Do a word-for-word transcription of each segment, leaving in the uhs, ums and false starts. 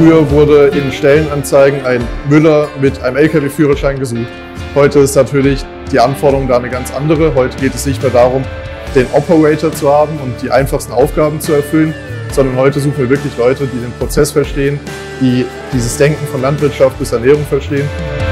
Früher wurde in Stellenanzeigen ein Müller mit einem L K W-Führerschein gesucht. Heute ist natürlich die Anforderung da eine ganz andere. Heute geht es nicht mehr darum, den Operator zu haben und die einfachsten Aufgaben zu erfüllen, sondern heute suchen wir wirklich Leute, die den Prozess verstehen, die dieses Denken von Landwirtschaft bis Ernährung verstehen.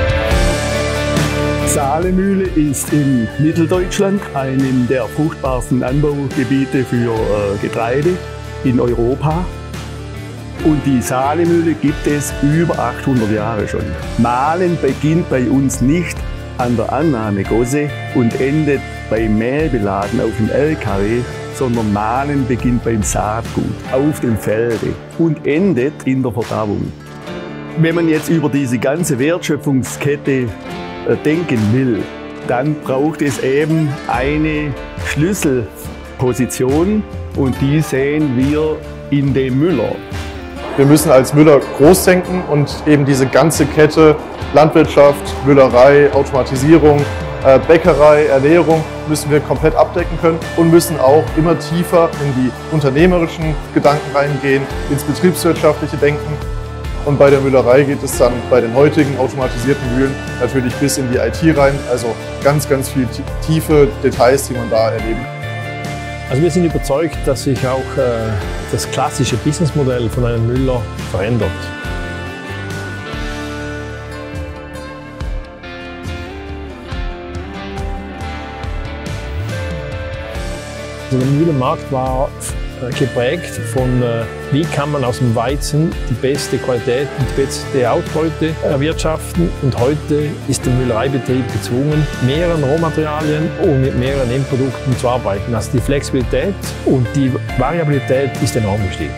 Saalemühle ist in Mitteldeutschland, einem der fruchtbarsten Anbaugebiete für Getreide in Europa. Und die Saalemühle gibt es über achthundert Jahre schon. Mahlen beginnt bei uns nicht an der Annahmegosse und endet beim Mähbeladen auf dem L K W, sondern Mahlen beginnt beim Saatgut auf dem Felde und endet in der Verdauung. Wenn man jetzt über diese ganze Wertschöpfungskette denken will, dann braucht es eben eine Schlüsselposition und die sehen wir in dem Müller. Wir müssen als Müller groß denken und eben diese ganze Kette Landwirtschaft, Müllerei, Automatisierung, Bäckerei, Ernährung müssen wir komplett abdecken können und müssen auch immer tiefer in die unternehmerischen Gedanken reingehen, ins betriebswirtschaftliche Denken. Und bei der Müllerei geht es dann bei den heutigen automatisierten Mühlen natürlich bis in die I T rein, also ganz, ganz viel tiefe Details, die man da erleben. Also wir sind überzeugt, dass sich auch äh, das klassische Businessmodell von einem Müller verändert. Also der Mühlenmarkt war geprägt von, äh, wie kann man aus dem Weizen die beste Qualität und die beste Ausbeute erwirtschaften. Und heute ist der Müllereibetrieb gezwungen, mehreren Rohmaterialien und mit mehreren Endprodukten zu arbeiten. Also die Flexibilität und die Variabilität ist enorm gestiegen.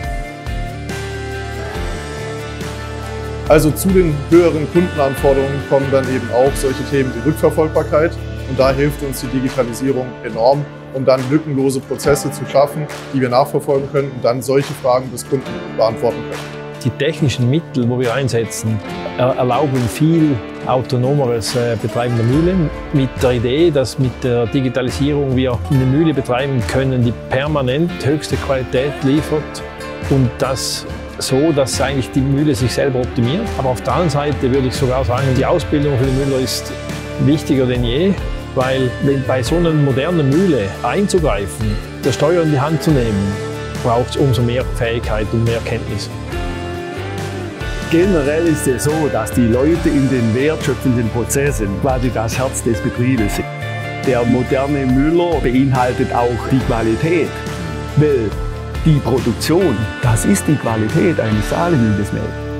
Also zu den höheren Kundenanforderungen kommen dann eben auch solche Themen wie Rückverfolgbarkeit. Und da hilft uns die Digitalisierung enorm, um dann lückenlose Prozesse zu schaffen, die wir nachverfolgen können und dann solche Fragen des Kunden beantworten können. Die technischen Mittel, die wir einsetzen, erlauben viel autonomeres Betreiben der Mühle mit der Idee, dass mit der Digitalisierung wir eine Mühle betreiben können, die permanent höchste Qualität liefert und das so, dass eigentlich die Mühle sich selber optimiert. Aber auf der anderen Seite würde ich sogar sagen, die Ausbildung für den Müller ist wichtiger denn je, weil wenn bei so einer modernen Mühle einzugreifen, das Steuer in die Hand zu nehmen, braucht es umso mehr Fähigkeit und mehr Kenntnis. Generell ist es so, dass die Leute in den wertschöpfenden Prozessen quasi das Herz des Betriebes sind. Der moderne Müller beinhaltet auch die Qualität, weil die Produktion, das ist die Qualität eines Saalemühles.